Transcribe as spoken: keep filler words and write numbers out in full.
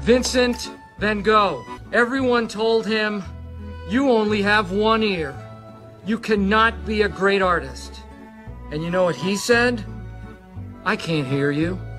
Vincent van Gogh. Everyone told him, you only have one ear. You cannot be a great artist. And you know what he said? I can't hear you.